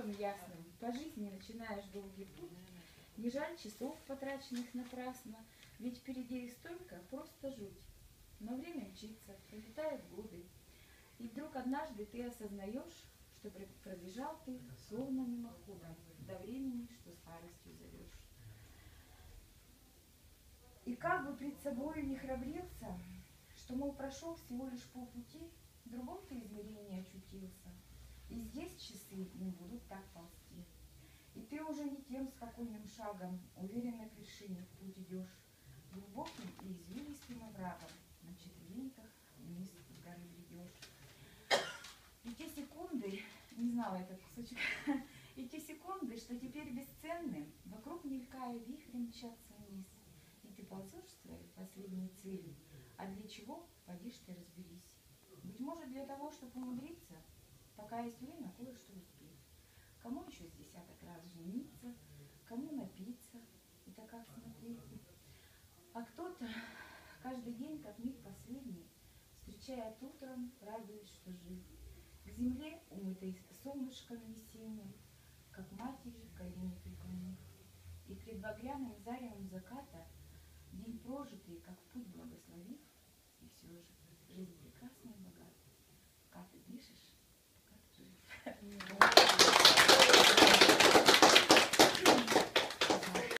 небом ясным по жизни начинаешь долгий путь. Не жаль часов, потраченных напрасно, ведь впереди их столько, просто жуть. Но время мчится, пролетают годы, и вдруг однажды ты осознаешь, что пробежал ты словно мимоходом до времени, что старостью зовешь. И как бы пред собою не храбрился, что, мол, прошел всего лишь полпути, в другом ты измерении очутился, и здесь часы не будут так ползти. И ты уже не тем спокойным шагом, уверенно к вершине в путь идешь, глубоким и извилистым оврагом, на четвереньках вниз с горы бредешь. И те секунды, не знала этот кусочек, и те секунды, что теперь бесценны, вокруг мелькая вихрем мчатся вниз. И ты ползешь к своей последней цели, а для чего, поди ж ты разберись. Быть может, для того, чтобы умудриться, пока есть время, кое-что успеть. Кому еще с десяток раз жениться, кому напиться, это как смотреть. А кто-то каждый день, как миг последний, встречает утром, радуясь, что жив. К земле, умытой солнышком весенним, как матери колени преклонив. И пред багряным заревом заката, день прожитый, как путь благословив, и все же жизнь